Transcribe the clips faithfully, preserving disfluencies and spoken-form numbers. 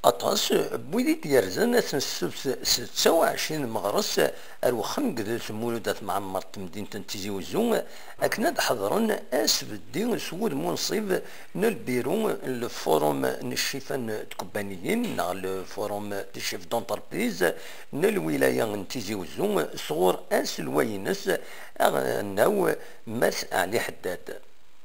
أطاس بويدي يرزن سنسوس ستة وعشرين مغرس أروخن قدس مولودات معمر مدينة تيزي وزون أكناد حضرن أسف الدين سود منصب نالبيرو الفوروم نشيفان تكوبانيين نا الفوروم تشيف دونتربريز نالولاية تيزي وزون صغور أس الوينس أغناو ماس علي حداد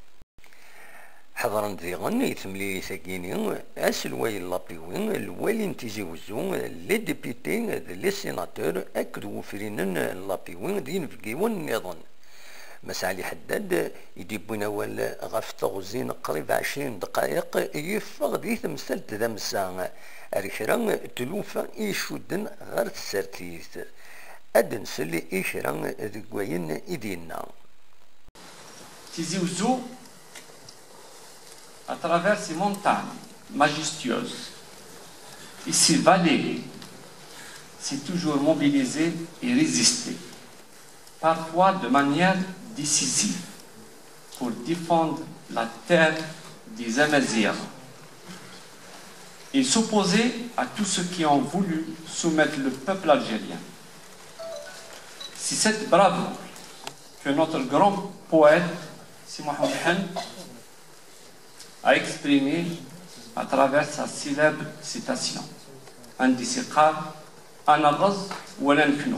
حضرن ذيغن يتملي ساكيني اس الواي لابيوين الوالي نتيجي وزون لي ديبيتي لي سيناتور اكد وفرينن لابيوين دين فكيون نظن مسالي حداد يديبونا وال غاف تغزين قريب عشرين دقائق يفغ دي تمثال تدمسا ركرا تلوفا يشودن غير تسارتيث ادنسل إيشرا ذكوين إدينا Tizi Ouzou, à travers ces montagnes majestueuses et ces vallées, s'est toujours mobilisé et résisté, parfois de manière décisive, pour défendre la terre des Amazirs et s'opposer à tous ceux qui ont voulu soumettre le peuple algérien. C'est cette bravoure que notre grand poète, Si Mohamed Hen, a exprimé à travers sa célèbre citation Andi Siqar, Ana Ghaz wa la Nkno.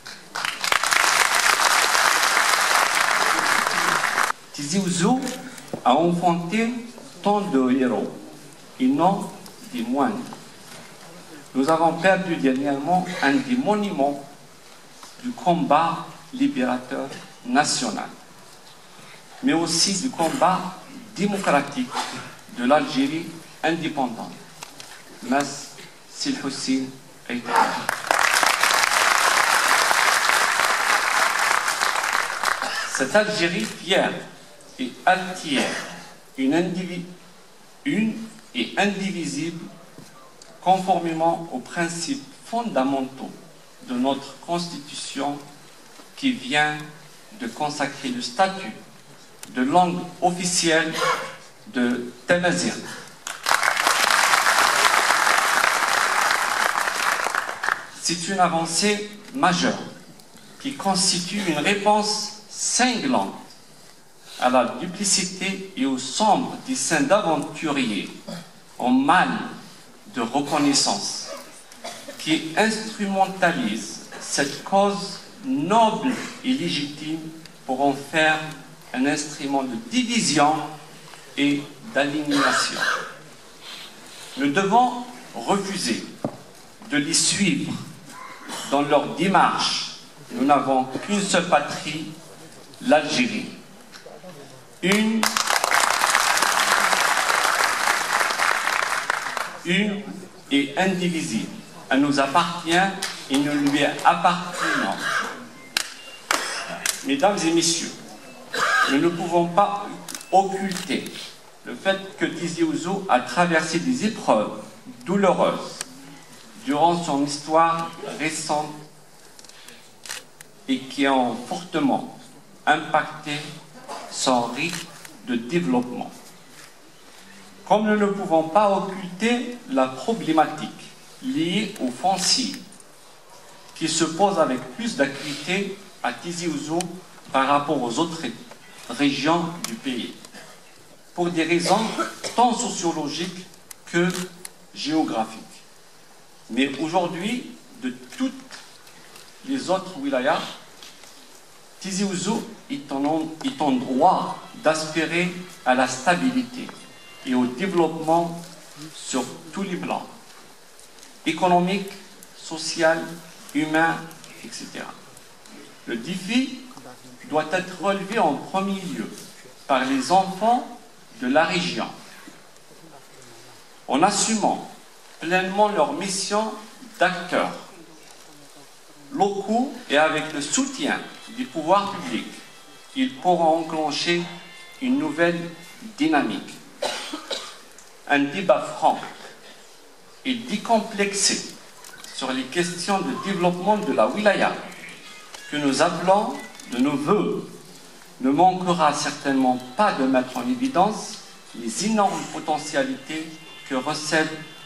Tizi Ouzou a enfanté tant de héros, et non des moines. Nous avons perdu dernièrement un des monuments du combat libérateur national, mais aussi du combat démocratique de l'Algérie indépendante, Mas Sil Hussein Aïtara. Cette Algérie fière et altière, une, indivi une et indivisible, conformément aux principes fondamentaux de notre Constitution qui vient de consacrer le statut de langue officielle de Tamazight. C'est une avancée majeure qui constitue une réponse cinglante à la duplicité et au sombre dessein d'aventuriers en mal de reconnaissance qui instrumentalise cette cause noble et légitime pour en faire un instrument de division et d'aliénation. Nous devons refuser de les suivre dans leur démarche. Nous n'avons qu'une seule patrie, l'Algérie. Une, une et indivisible. Elle nous appartient et nous lui appartenons. Mesdames et messieurs, nous ne pouvons pas occulter le fait que Tizi Ouzou a traversé des épreuves douloureuses durant son histoire récente et qui ont fortement impacté son rythme de développement. Comme nous ne pouvons pas occulter la problématique liée au foncier qui se pose avec plus d'acuité à Tizi Ouzou par rapport aux autres régions du pays, pour des raisons tant sociologiques que géographiques. Mais aujourd'hui, de toutes les autres wilayas, Tizi Ouzou est en, est en droit d'aspirer à la stabilité et au développement sur tous les plans, économique, social, humain, et cetera. Le défi doit être relevé en premier lieu par les enfants de la région, en assumant pleinement leur mission d'acteurs locaux et avec le soutien des pouvoirs publics, ils pourront enclencher une nouvelle dynamique. Un débat franc et décomplexé sur les questions de développement de la wilaya que nous appelons de nos voeux ne manquera certainement pas de mettre en évidence les énormes potentialités que recèle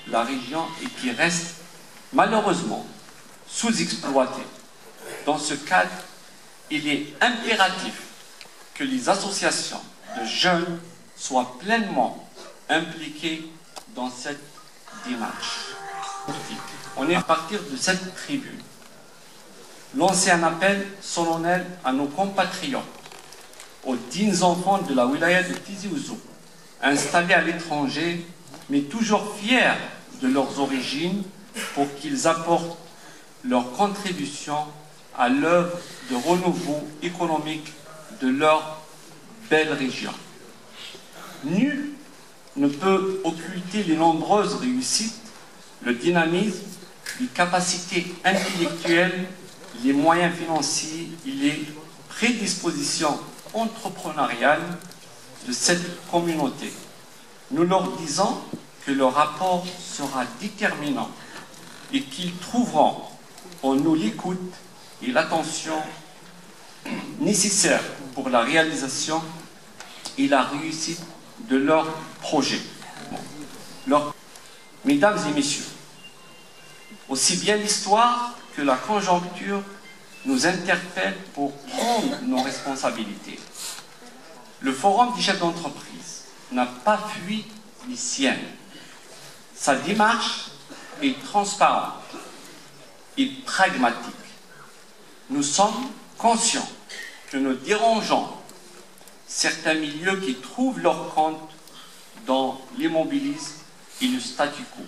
la région et qui reste malheureusement sous-exploitée. Dans ce cadre, il est impératif que les associations de jeunes soient pleinement impliquées dans cette démarche. On est à partir de cette tribune lancer un appel solennel à nos compatriotes, aux dignes enfants de la wilaya de Tizi Ouzou, installés à l'étranger, mais toujours fiers de leurs origines, pour qu'ils apportent leur contribution à l'œuvre de renouveau économique de leur belle région. Nul ne peut occulter les nombreuses réussites, le dynamisme, les capacités intellectuelles, les moyens financiers et les prédispositions entrepreneuriales de cette communauté. Nous leur disons que leur rapport sera déterminant et qu'ils trouveront en nous l'écoute et l'attention nécessaires pour la réalisation et la réussite de leur projet. Leur... Mesdames et messieurs, aussi bien l'histoire que la conjoncture nous interpellent pour prendre nos responsabilités. Le Forum des chefs d'entreprise n'a pas fui les siennes. Sa démarche est transparente et pragmatique. Nous sommes conscients que nous dérangeons certains milieux qui trouvent leur compte dans l'immobilisme et le statu quo.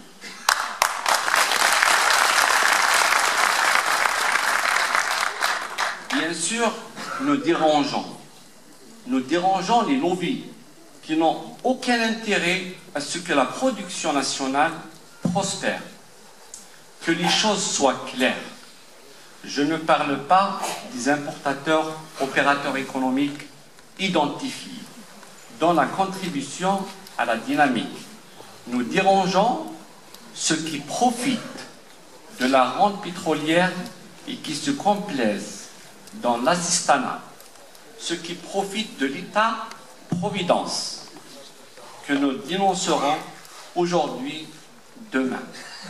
Bien sûr, nous dérangeons. Nous dérangeons les lobbies qui n'ont aucun intérêt à ce que la production nationale prospère. Que les choses soient claires. Je ne parle pas des importateurs, opérateurs économiques identifiés, dont la contribution à la dynamique. Nous dérangeons ceux qui profitent de la rente pétrolière et qui se complaisent dans l'assistanat, ceux qui profitent de l'État-providence, que nous dénoncerons aujourd'hui, demain.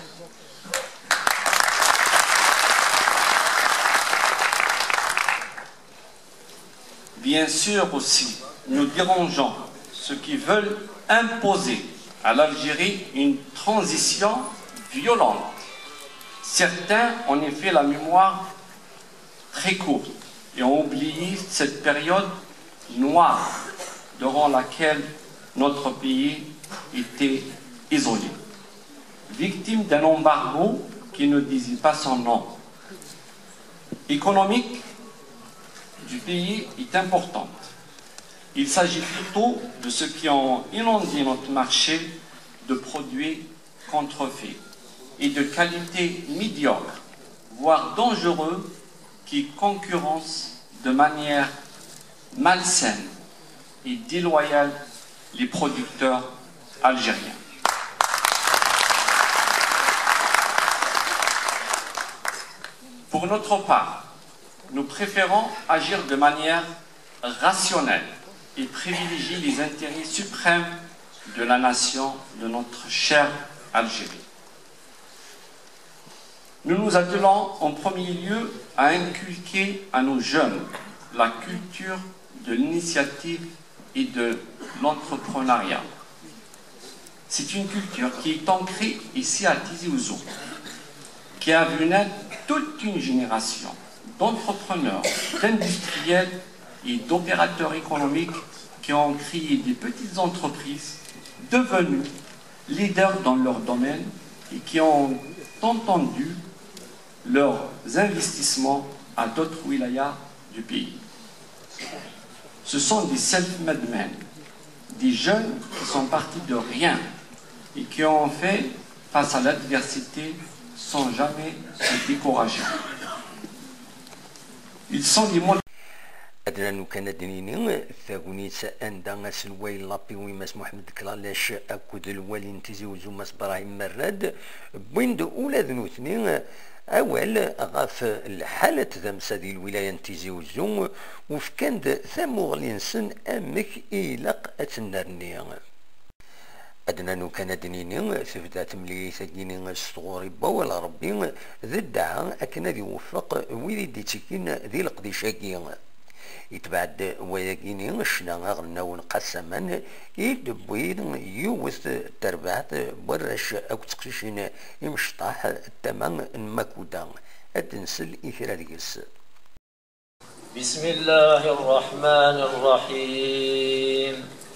Bien sûr aussi, nous dérangeons ceux qui veulent imposer à l'Algérie une transition violente. Certains, en effet, la mémoire très courte et ont oublié cette période noire durant laquelle notre pays était isolé, victime d'un embargo qui ne disait pas son nom. Économique du pays est importante. Il s'agit plutôt de ceux qui ont inondé notre marché de produits contrefaits et de qualité médiocre, voire dangereux, qui concurrencent de manière malsaine et déloyale les producteurs algériens. Pour notre part, nous préférons agir de manière rationnelle et privilégier les intérêts suprêmes de la nation, de notre chère Algérie. Nous nous attelons en premier lieu à inculquer à nos jeunes la culture de l'initiative et de l'entrepreneuriat. C'est une culture qui est ancrée ici à Tizi Ouzou, qui a vu naître toute une génération d'entrepreneurs, d'industriels et d'opérateurs économiques qui ont créé des petites entreprises devenues leaders dans leur domaine et qui ont entendu leurs investissements à d'autres wilayas du pays. Ce sont des self-made men, des jeunes qui sont partis de rien et qui ont fait face à l'adversité sans jamais se décourager. Ils sont les moyens. أدنى كان دنيني ثاقوني سأندا سلوي لابي ويماس محمد كلالاش أكد الوالي تيزي وزوماس براهيم مراد بويند أولى ذنوثني أول غاف الحالة ذمسا دي الولاية تيزي وزوم وفكاند ثامو غلينسن أمك إيلاق أتنرني أدنى نو كان دنيني تبدا تملي ساكيني الصغوري ولا ربي ذي الدعاء أكن ذي وفق ويدي ديتشكين ذي القديشاكي يتبعد وياكيني الشنا غنى ونقسما يدبوين يوث تربعت برش أو تقشين يمشطاح التمام المكودا أتنسل إثر ديس. بسم الله الرحمن الرحيم.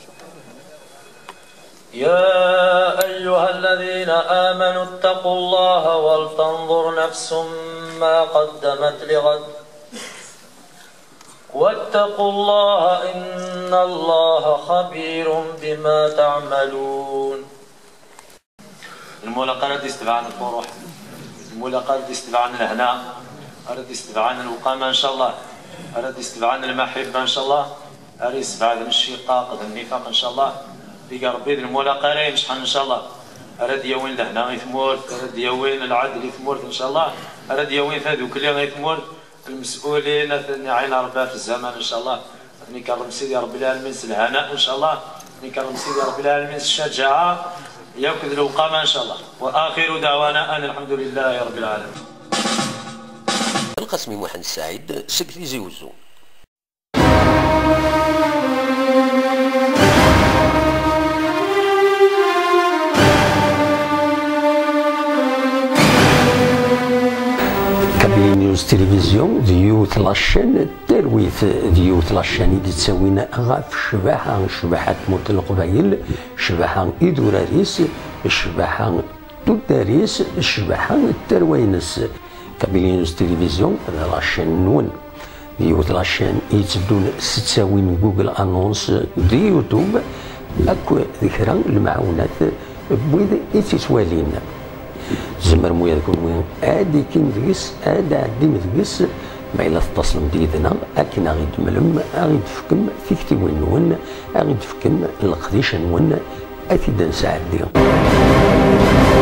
يا أيها الذين آمنوا اتقوا الله ولتنظر نفس ما قدمت لغد واتقوا الله إن الله خبير بما تعملون. المولى قرد يستبعنا الفرح، المولى قرد يستبعنا الهناء، قرد يستبعنا الوقامة إن شاء الله، قرد يستبعنا المحبة إن شاء الله، قرد يستبعنا الشقاق النفاق إن شاء الله. ديك ربي المولى قريب شحال ان شاء الله. اراد يوين لهنا غيثمورت، اراد يوين العدل يثمورت ان شاء الله، اراد يوين هذوك اللي غيثمورت المسؤولين عين ربها في الزمان ان شاء الله. نكرم سيدي رب العالمين الهناء ان شاء الله، نكرم سيدي رب العالمين الشجاعه ياخذ الوقامه ان شاء الله. واخر دعوانا ان الحمد لله رب العالمين. القسمي محمد السعيد سكتي زيوزو. نيوز تلفزيون ديوت لاشين ترويث ديوت لاشين اللي تساوينا غاف شباحة شباحة موت القبايل، شباحة إدوراريس، شباحة توداريس، شباحة التروينس. كابيل نيوز تلفزيون لاشين نون ديوت لاشين يتبدون ستساوين جوجل أنونس دي يوتيوب أكو ذكرى المعونات بويد إتسوالين. زمر مويا تكون وين ادي كيم ديس ادي عدي مدقس ما إلا تتصلم ديدنا أكن غيد ملم غيد فكم فيكتي وين ون غيد فكم القديش ون أكيد نساعد ديهم.